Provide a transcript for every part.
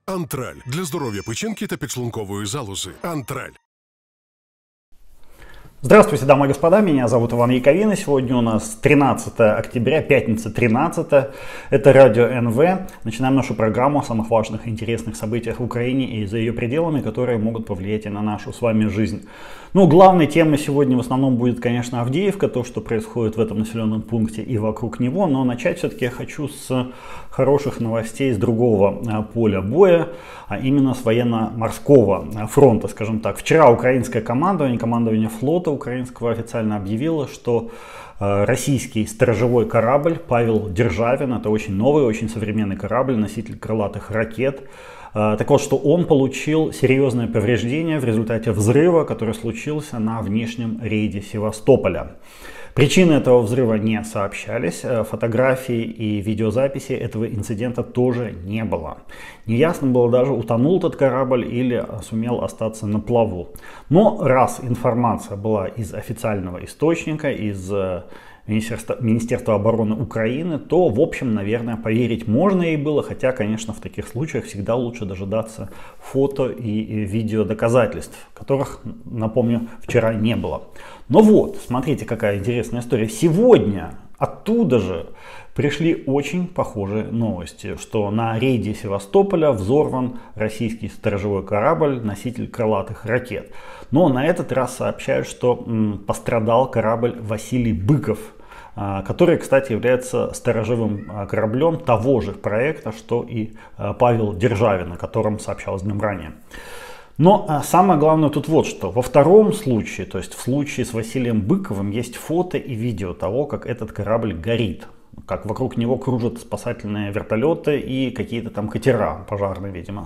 Антраль для здоров'я печінки та підшлункової залози. Антраль. Здравствуйте, дамы и господа, меня зовут Иван Яковина. Сегодня у нас 13 октября, пятница 13. Это радио НВ. Начинаем нашу программу о самых важных и интересных событиях в Украине и за ее пределами, которые могут повлиять и на нашу с вами жизнь. Ну, главной темой сегодня в основном будет, конечно, Авдеевка, то, что происходит в этом населенном пункте и вокруг него. Но начать все-таки я хочу с хороших новостей с другого поля боя, а именно с военно-морского фронта, скажем так. Вчера украинское командование флота украинского официально объявило, что российский сторожевой корабль Павел Державин, это очень новый, очень современный корабль, носитель крылатых ракет. Так вот, что он получил серьезное повреждение в результате взрыва, который случился на внешнем рейде Севастополя. Причины этого взрыва не сообщались, фотографий и видеозаписи этого инцидента тоже не было. Неясно было даже, утонул этот корабль или сумел остаться на плаву. Но раз информация была из официального источника, из Министерства обороны Украины, то, в общем, наверное, поверить можно ей было, хотя, конечно, в таких случаях всегда лучше дожидаться фото и видео доказательств, которых, напомню, вчера не было. Но вот, смотрите, какая интересная история. Сегодня оттуда же пришли очень похожие новости, что на рейде Севастополя взорван российский сторожевой корабль, носитель крылатых ракет. Но на этот раз сообщают, что пострадал корабль Василий Быков, который, кстати, является сторожевым кораблем того же проекта, что и Павел Державин, о котором сообщалось днем ранее. Но самое главное тут вот что. Во втором случае, то есть в случае с Василием Быковым, есть фото и видео того, как этот корабль горит. Как вокруг него кружат спасательные вертолеты и какие-то там катера пожарные, видимо.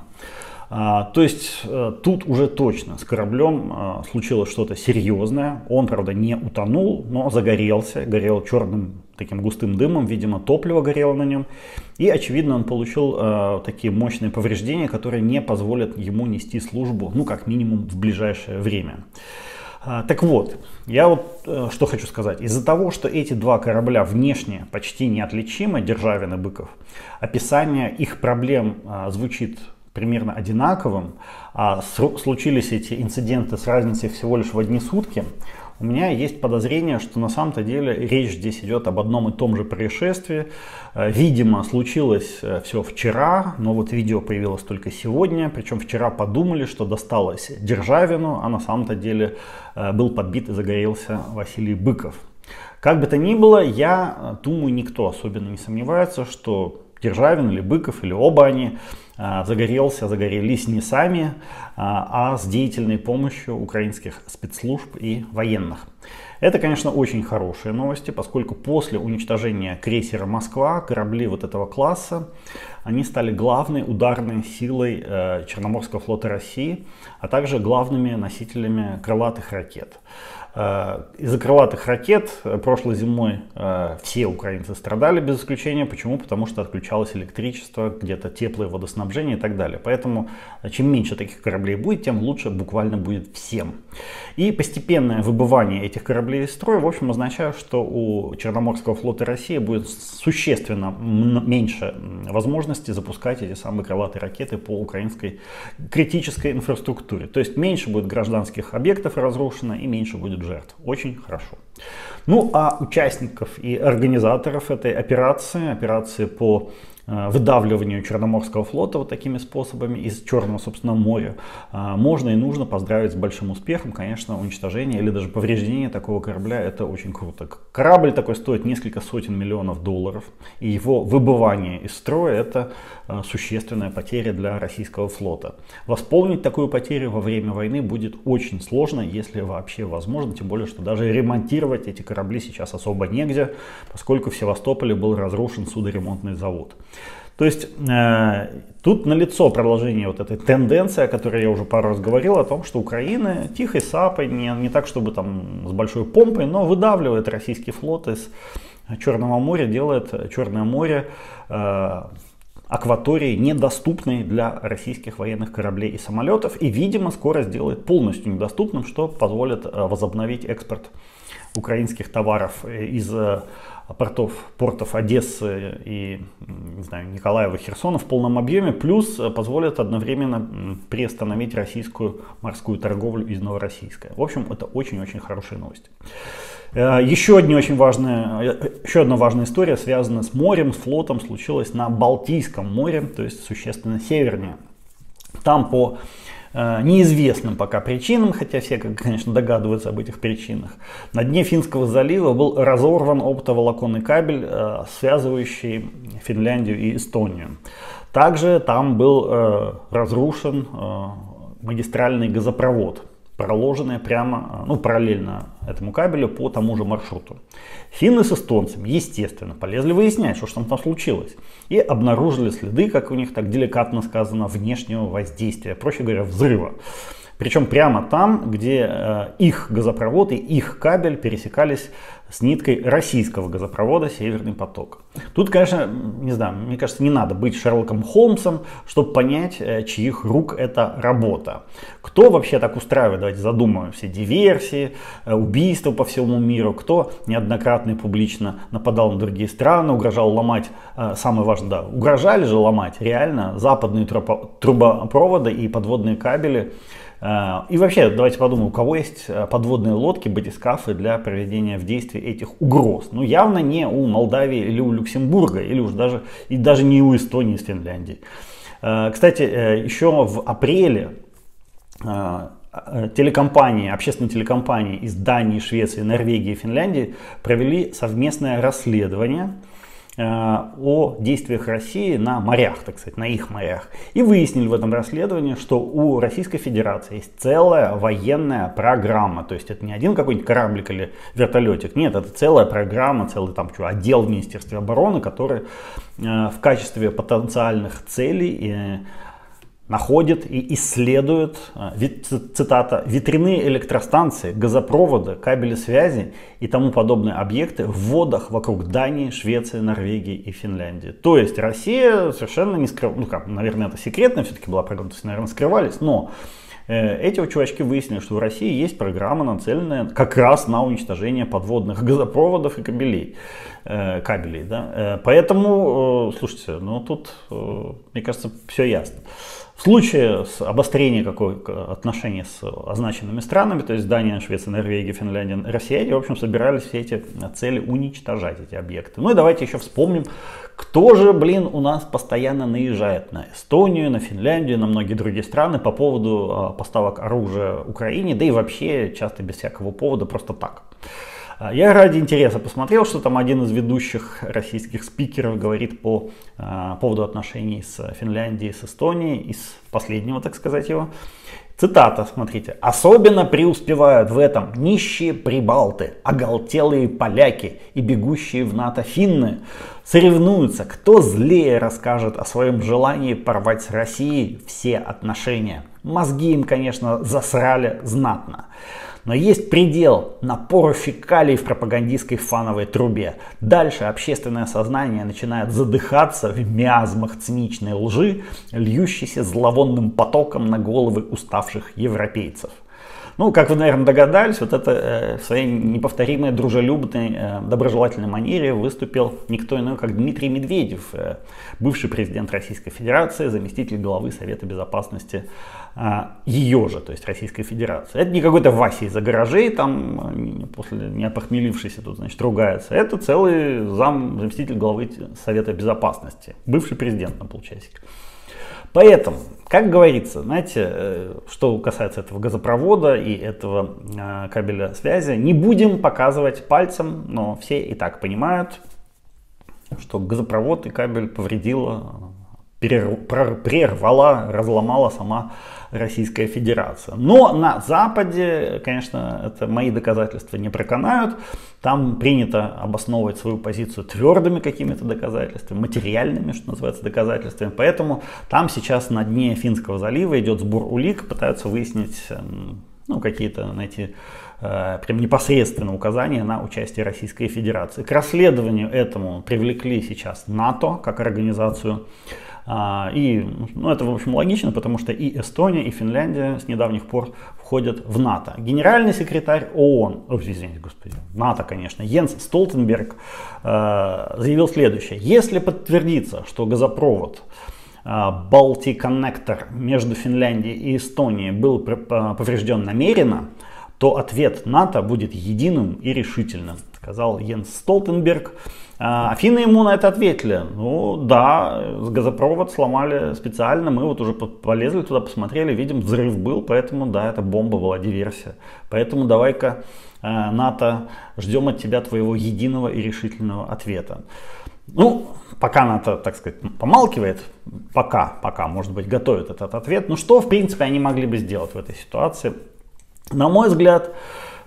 То есть тут уже точно с кораблем случилось что-то серьезное. Он, правда, не утонул, но загорелся, горел черным таким густым дымом, видимо, топливо горело на нем. И, очевидно, он получил такие мощные повреждения, которые не позволят ему нести службу, ну, как минимум, в ближайшее время. Так вот, я вот что хочу сказать. Из-за того, что эти два корабля внешне почти неотличимы, Державин и Быков, описание их проблем звучит примерно одинаковым, а случились эти инциденты с разницей всего лишь в одни сутки, у меня есть подозрение, что на самом-то деле речь здесь идет об одном и том же происшествии. Видимо, случилось все вчера, но вот видео появилось только сегодня. Причем вчера подумали, что досталось Державину, а на самом-то деле был подбит и загорелся Василий Быков. Как бы то ни было, я думаю, никто особенно не сомневается, что Державин или Быков, или оба они загорелись не сами, а с деятельной помощью украинских спецслужб и военных. Это, конечно, очень хорошие новости, поскольку после уничтожения крейсера «Москва» корабли вот этого класса, они стали главной ударной силой Черноморского флота России, а также главными носителями крылатых ракет. Из-за крылатых ракет прошлой зимой все украинцы страдали без исключения. Почему? Потому что отключалось электричество, где-то теплое водоснабжение и так далее. Поэтому чем меньше таких кораблей будет, тем лучше буквально будет всем. И постепенное выбывание этих кораблей из строя, в общем, означает, что у Черноморского флота России будет существенно меньше возможности запускать эти самые крылатые ракеты по украинской критической инфраструктуре. То есть меньше будет гражданских объектов разрушено и меньше будет жертв. Очень хорошо. Ну а участников и организаторов этой операции по выдавливанию Черноморского флота вот такими способами из Черного, собственно, моря, можно и нужно поздравить с большим успехом. Конечно, уничтожение или даже повреждение такого корабля — это очень круто. Корабль такой стоит несколько сотен миллионов долларов, и его выбывание из строя — это существенная потеря для российского флота. Восполнить такую потерю во время войны будет очень сложно, если вообще возможно, тем более, что даже ремонтировать эти корабли сейчас особо негде, поскольку в Севастополе был разрушен судоремонтный завод. То есть тут налицо продолжение вот этой тенденции, о которой я уже пару раз говорил, о том, что Украина тихой сапой, не так чтобы там с большой помпой, но выдавливает российский флот из Черного моря, делает Черное море акваторией недоступной для российских военных кораблей и самолетов, и, видимо, скоро сделает полностью недоступным, что позволит возобновить экспорт украинских товаров из портов Одессы и, не знаю, Николаева, Херсона в полном объеме, плюс позволит одновременно приостановить российскую морскую торговлю из Новороссийска. В общем, это очень-очень хорошие новости. Еще одна важная история, связанная с морем, с флотом, случилась на Балтийском море, то есть существенно севернее. Там по неизвестным пока причинам, хотя все, конечно, догадываются об этих причинах, на дне Финского залива был разорван оптоволоконный кабель, связывающий Финляндию и Эстонию. Также там был разрушен магистральный газопровод, проложенный прямо, параллельно этому кабелю по тому же маршруту. Финны с эстонцами, естественно, полезли выяснять, что же там случилось. И обнаружили следы, как у них так деликатно сказано, внешнего воздействия, проще говоря, взрыва. Причем прямо там, где их газопровод и их кабель пересекались с ниткой российского газопровода «Северный поток». Тут, конечно, не знаю, мне кажется, не надо быть Шерлоком Холмсом, чтобы понять, чьих рук эта работа. Кто вообще так устраивает, давайте задумаемся, диверсии, убийства по всему миру, кто неоднократно и публично нападал на другие страны, угрожал ломать, самое важное, да, угрожали же ломать реально западные трубопроводы и подводные кабели. И вообще, давайте подумаем, у кого есть подводные лодки, батискафы для проведения в действии этих угроз. Ну, явно не у Молдавии или у Люксембурга, или уж даже не у Эстонии с Финляндией. Кстати, еще в апреле общественные телекомпании из Дании, Швеции, Норвегии и Финляндии провели совместное расследование о действиях России на морях, так сказать, на их морях. И выяснили в этом расследовании, что у Российской Федерации есть целая военная программа. То есть это не один какой-нибудь кораблик или вертолетик. Нет, это целая программа, целый отдел в Министерстве обороны, который в качестве потенциальных целей находит и исследует, цитата, ветряные электростанции, газопроводы, кабели связи и тому подобные объекты в водах вокруг Дании, Швеции, Норвегии и Финляндии. То есть Россия совершенно не скрывала, наверное, это секретно все-таки была программа, то есть, наверное, скрывались, но эти чувачки выяснили, что в России есть программа, нацеленная как раз на уничтожение подводных газопроводов и кабелей. Да? Поэтому, слушайте, тут, мне кажется, все ясно. В случае с обострения отношений с означенными странами, то есть Дания, Швеция, Норвегия, Финляндия, россияне, в общем, собирались все эти цели уничтожать, эти объекты. Ну и давайте еще вспомним, кто же, у нас постоянно наезжает на Эстонию, на Финляндию, на многие другие страны по поводу поставок оружия Украине, да и вообще часто без всякого повода, просто так. Я ради интереса посмотрел, что там один из ведущих российских спикеров говорит по поводу отношений с Финляндией, с Эстонией, из последнего, так сказать, его. Цитата, смотрите. «Особенно преуспевают в этом нищие прибалты, оголтелые поляки и бегущие в НАТО финны. Соревнуются, кто злее расскажет о своем желании порвать с Россией все отношения. Мозги им, конечно, засрали знатно. Но есть предел напору фекалий в пропагандистской фановой трубе. Дальше общественное сознание начинает задыхаться в миазмах циничной лжи, льющейся зловонным потоком на головы уставших европейцев». Ну, как вы, наверное, догадались, это в своей неповторимой, дружелюбной, доброжелательной манере выступил никто иной, как Дмитрий Медведев, бывший президент Российской Федерации, заместитель главы Совета Безопасности ее же, то есть Российской Федерации. Это не какой-то Вася из-за гаражей, там, после не опохмелившийся тут, значит, ругается. Это целый заместитель главы Совета Безопасности, бывший президент на полчасика. Поэтому, как говорится, знаете, что касается этого газопровода и этого кабеля связи, не будем показывать пальцем, но все и так понимают, что газопровод и кабель повредила, прервала, разломала сама Российская Федерация. Но на Западе, конечно, это мои доказательства не проканают. Там принято обосновывать свою позицию твердыми какими-то доказательствами, материальными, что называется, доказательствами. Поэтому там сейчас на дне Финского залива идет сбор улик, пытаются выяснить, какие-то найти прям непосредственно указание на участие Российской Федерации. К расследованию этому привлекли сейчас НАТО как организацию. И это, в общем, логично, потому что и Эстония, и Финляндия с недавних пор входят в НАТО. Генеральный секретарь ООН, извините, господи, НАТО, конечно, Йенс Столтенберг заявил следующее. Если подтвердится, что газопровод Baltic Connector между Финляндией и Эстонией был поврежден намеренно, то ответ НАТО будет единым и решительным, сказал Йенс Столтенберг. А финны ему на это ответили: ну да, газопровод сломали специально, мы вот уже полезли туда, посмотрели, видим, взрыв был, поэтому да, это бомба была, диверсия. Поэтому давай-ка, НАТО, ждем от тебя твоего единого и решительного ответа. Ну, пока НАТО, так сказать, помалкивает, пока, может быть, готовит этот ответ. Ну что, в принципе, они могли бы сделать в этой ситуации? На мой взгляд,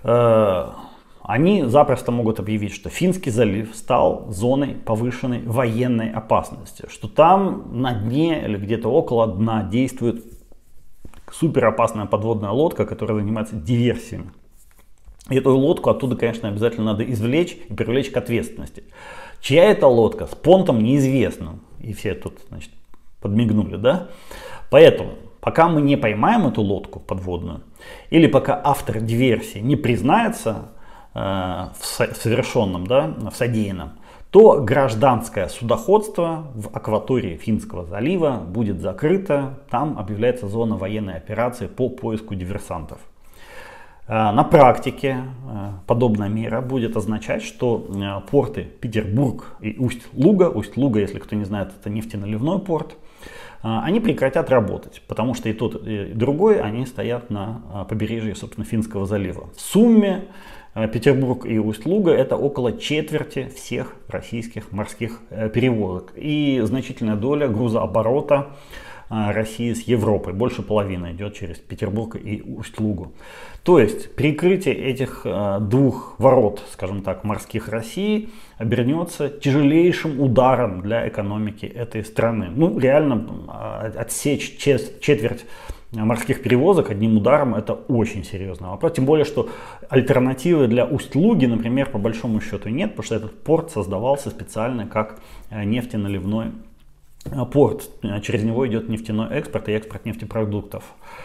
они запросто могут объявить, что Финский залив стал зоной повышенной военной опасности, что там на дне или где-то около дна действует суперопасная подводная лодка, которая занимается диверсиями. И эту лодку оттуда, конечно, обязательно надо извлечь и привлечь к ответственности. Чья это лодка, с понтом неизвестно. И все тут, значит, подмигнули, да? Поэтому, пока мы не поймаем эту лодку подводную, или пока автор диверсии не признается в совершенном, да, в содеянном, то гражданское судоходство в акватории Финского залива будет закрыто. Там объявляется зона военной операции по поиску диверсантов. На практике подобная мера будет означать, что порты Петербург и Усть-Луга, если кто не знает, это нефтеналивной порт, они прекратят работать, потому что и тот, и другой, они стоят на побережье, собственно, Финского залива. В сумме Петербург и Усть-Луга — это около четверти всех российских морских перевозок и значительная доля грузооборота России с Европой. Больше половины идет через Петербург и Усть-Лугу. То есть прикрытие этих двух ворот, скажем так, морских России обернется тяжелейшим ударом для экономики этой страны. Ну, реально отсечь четверть морских перевозок одним ударом — это очень серьезный вопрос. Тем более, что альтернативы для Усть-Луги, например, по большому счету нет, потому что этот порт создавался специально как нефтеналивной порт. Через него идет нефтяной экспорт и экспорт нефтепродуктов.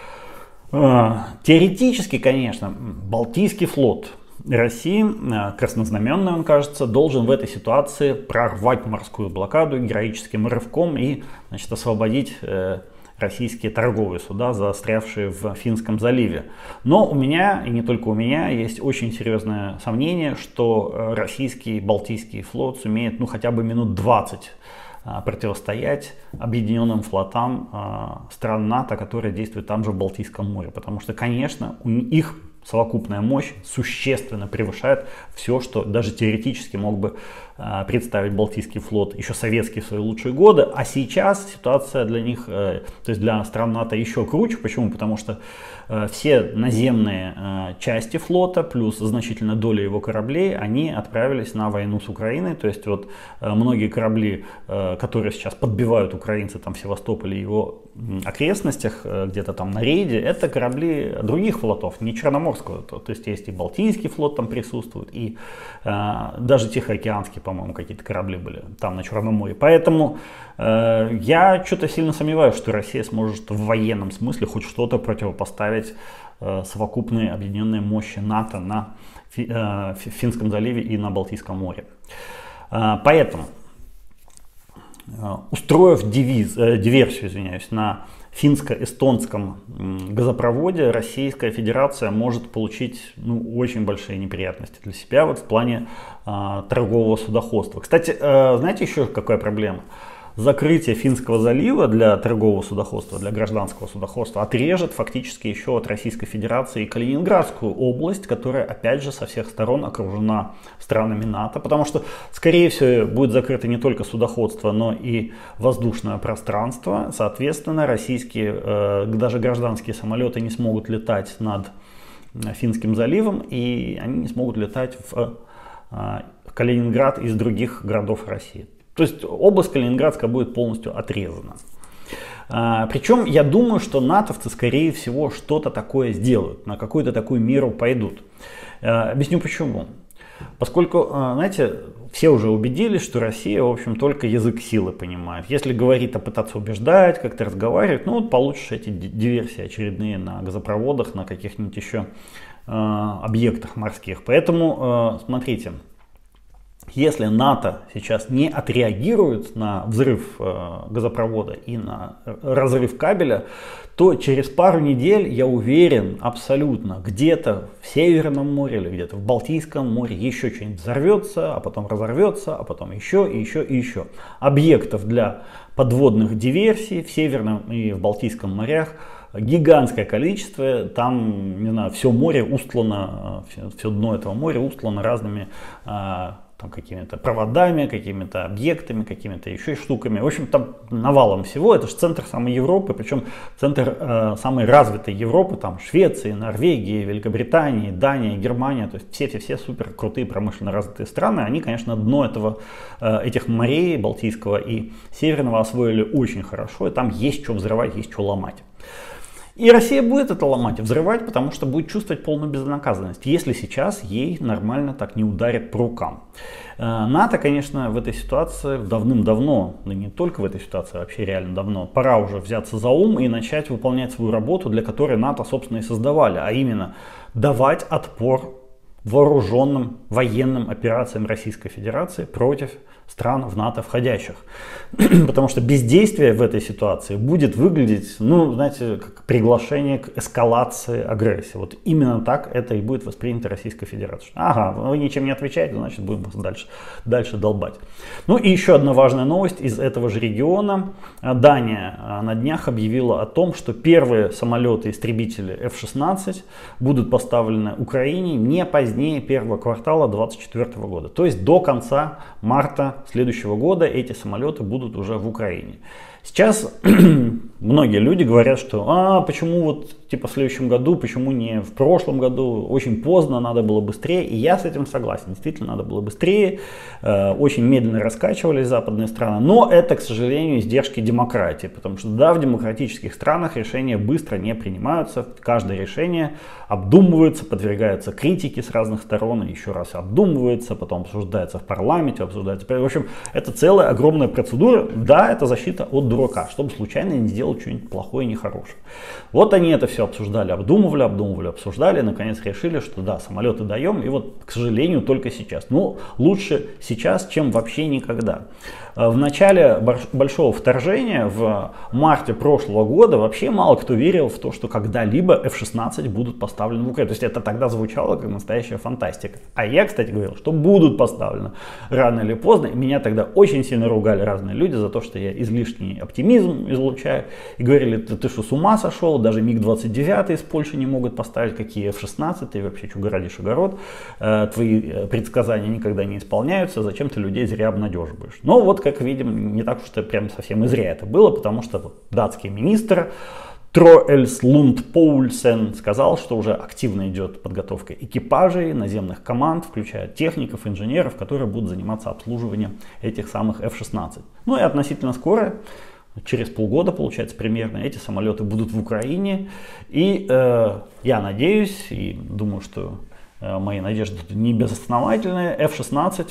Теоретически, конечно, Балтийский флот России, краснознаменный он, кажется, должен в этой ситуации прорвать морскую блокаду героическим рывком и, значит, освободить российские торговые суда, застрявшие в Финском заливе. Но у меня, и не только у меня, есть очень серьезное сомнение, что российский Балтийский флот сумеет, ну, хотя бы минут 20 противостоять объединенным флотам стран НАТО, которые действуют там же в Балтийском море. Потому что, конечно, их совокупная мощь существенно превышает все, что даже теоретически мог бы представить Балтийский флот еще советский в свои лучшие годы. А сейчас ситуация для них, то есть для стран НАТО, еще круче. Почему? Потому что все наземные части флота плюс значительная доля его кораблей, они отправились на войну с Украиной. То есть вот многие корабли, которые сейчас подбивают украинцы там в Севастополе и его окрестностях, где-то там на рейде, это корабли других флотов, не Черноморского. То есть есть и Балтийский флот там присутствует, и даже Тихоокеанский, по-моему, какие-то корабли были там на Черном море. Поэтому я что-то сильно сомневаюсь, что Россия сможет в военном смысле хоть что-то противопоставить совокупной объединенной мощи НАТО на Финском заливе и на Балтийском море. Поэтому, устроив диверсию, на финско-эстонском газопроводе, Российская Федерация может получить, ну, очень большие неприятности для себя вот в плане торгового судоходства. Кстати, знаете еще какая проблема? Закрытие Финского залива для торгового судоходства, для гражданского судоходства отрежет фактически еще от Российской Федерации Калининградскую область, которая опять же со всех сторон окружена странами НАТО, потому что, скорее всего, будет закрыто не только судоходство, но и воздушное пространство. Соответственно, российские, даже гражданские самолеты не смогут летать над Финским заливом, и они не смогут летать в Калининград из других городов России. То есть область Калининградская будет полностью отрезана. Причем я думаю, что натовцы, скорее всего, что-то такое сделают, на какую-то такую меру пойдут. Объясню почему. Поскольку, знаете, все уже убедились, что Россия, в общем, только язык силы понимает. Если говорить, пытаться убеждать, как-то разговаривать, ну вот получишь эти диверсии очередные на газопроводах, на каких-нибудь еще объектах морских. Поэтому, смотрите, если НАТО сейчас не отреагирует на взрыв газопровода и на разрыв кабеля, то через пару недель, я уверен, абсолютно, где-то в Северном море или где-то в Балтийском море еще что-нибудь взорвется, а потом разорвется, а потом еще и еще и еще. Объектов для подводных диверсий в Северном и в Балтийском морях гигантское количество. Там, не знаю, все море устлано, все дно этого моря устлано разными какими-то проводами, какими-то объектами, какими-то еще штуками. В общем, там навалом всего. Это же центр самой Европы, причем центр самой развитой Европы, там Швеции, Норвегии, Великобритании, Дания, Германия. То есть все супер крутые промышленно развитые страны, они, конечно, дно этих морей, Балтийского и Северного, освоили очень хорошо. И там есть что взрывать, есть что ломать. И Россия будет это ломать и взрывать, потому что будет чувствовать полную безнаказанность, если сейчас ей нормально так не ударят по рукам. НАТО, конечно, в этой ситуации давным-давно, да не только в этой ситуации, а вообще реально давно, пора уже взяться за ум и начать выполнять свою работу, для которой НАТО, собственно, и создавали, а именно давать отпор вооруженным военным операциям Российской Федерации против стран в НАТО входящих. Потому что бездействие в этой ситуации будет выглядеть, ну, знаете, как приглашение к эскалации агрессии. Вот именно так это и будет воспринято Российской Федерацией. Ага, вы ничем не отвечаете, значит будем дальше долбать. Ну и еще одна важная новость из этого же региона. Дания на днях объявила о том, что первые самолеты-истребители F-16 будут поставлены Украине не позднее первого квартала 2024 года. То есть до конца марта следующего года эти самолеты будут уже в Украине. Сейчас многие люди говорят, что почему вот типа в следующем году, почему не в прошлом году, очень поздно, надо было быстрее. И я с этим согласен, действительно надо было быстрее, очень медленно раскачивались западные страны. Но это, к сожалению, издержки демократии, потому что да, в демократических странах решения быстро не принимаются, каждое решение обдумывается, подвергается критике с разных сторон, еще раз обдумывается, потом обсуждается в парламенте, обсуждается. В общем, это целая огромная процедура. Да, это защита от дурака, чтобы случайно не сделать что-нибудь плохое и нехорошее. Вот они это все обсуждали, обдумывали, обсуждали, наконец решили, что да, самолеты даем, и вот, к сожалению, только сейчас. Но лучше сейчас, чем вообще никогда. В начале большого вторжения, в марте прошлого года, вообще мало кто верил в то, что когда-либо F-16 будут поставлены в Украину. То есть это тогда звучало как настоящая фантастика. А я, кстати, говорил, что будут поставлены рано или поздно. И меня тогда очень сильно ругали разные люди за то, что я излишний оптимизм излучаю. И говорили, ты что, с ума сошел? Даже МиГ-29 из Польши не могут поставить, какие F-16, ты вообще что городишь огород. Твои предсказания никогда не исполняются, зачем ты людей зря обнадеживаешь? Но вот, как видим, не так уж это прям совсем и зря это было, потому что вот датский министр Троэлс Лунд Поульсен сказал, что уже активно идет подготовка экипажей, наземных команд, включая техников, инженеров, которые будут заниматься обслуживанием этих самых F-16. Ну и относительно скоро, через полгода, получается, примерно, эти самолеты будут в Украине. И я надеюсь, и думаю, что мои надежды не безосновательные, F-16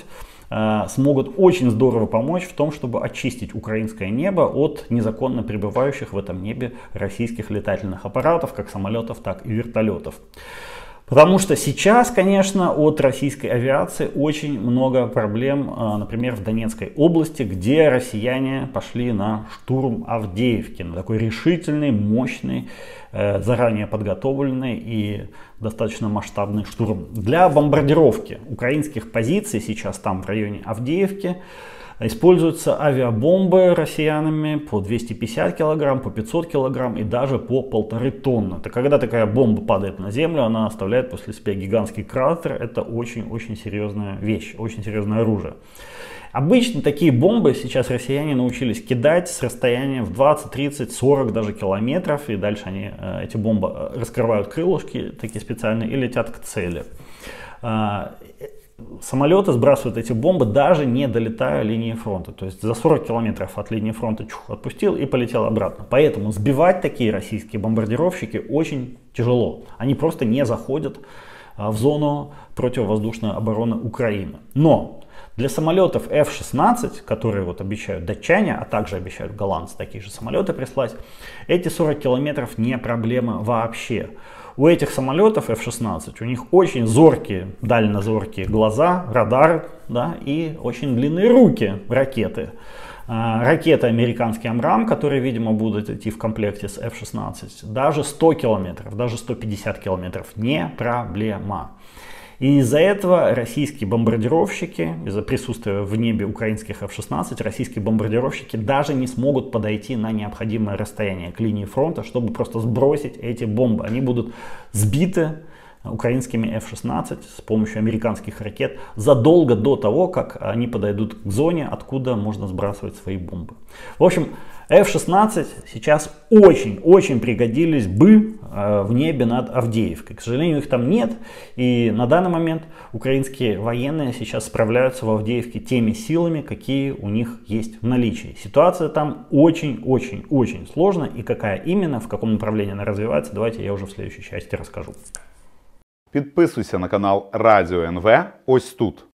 смогут очень здорово помочь в том, чтобы очистить украинское небо от незаконно пребывающих в этом небе российских летательных аппаратов, как самолетов, так и вертолетов. Потому что сейчас, конечно, от российской авиации очень много проблем, например, в Донецкой области, где россияне пошли на штурм Авдеевки, на такой решительный, мощный, заранее подготовленный и достаточно масштабный штурм. Для бомбардировки украинских позиций сейчас там в районе Авдеевки используются авиабомбы россиянами по 250 килограмм, по 500 килограмм и даже по 1,5 тонны. Это когда такая бомба падает на землю, она оставляет после себя гигантский кратер. Это очень-очень серьезная вещь, очень серьезное оружие. Обычно такие бомбы сейчас россияне научились кидать с расстояния в 20, 30, 40 даже километров. И дальше они, эти бомбы раскрывают крылышки такие специальные и летят к цели. Самолеты сбрасывают эти бомбы, даже не долетая линии фронта. То есть за 40 километров от линии фронта отпустил и полетел обратно. Поэтому сбивать такие российские бомбардировщики очень тяжело. Они просто не заходят в зону противовоздушной обороны Украины. Но для самолетов F-16, которые вот обещают датчане, а также обещают голландцы такие же самолеты прислать, эти 40 километров не проблема вообще. У этих самолетов F-16, у них очень зоркие, дальнозоркие глаза, радар, да, и очень длинные руки, ракеты. Ракеты американский Амрам, которые, видимо, будут идти в комплекте с F-16, даже 100 километров, даже 150 километров не проблема. И из-за этого российские бомбардировщики, из-за присутствия в небе украинских F-16, российские бомбардировщики даже не смогут подойти на необходимое расстояние к линии фронта, чтобы просто сбросить эти бомбы. Они будут сбиты украинскими F-16 с помощью американских ракет задолго до того, как они подойдут к зоне, откуда можно сбрасывать свои бомбы. В общем, F-16 сейчас очень пригодились бы в небе над Авдеевкой. К сожалению, их там нет. И на данный момент украинские военные сейчас справляются в Авдеевке теми силами, какие у них есть в наличии. Ситуация там очень сложная. И какая именно, в каком направлении она развивается, давайте я уже в следующей части расскажу. Підписуйся на канал Радіо НВ ось тут.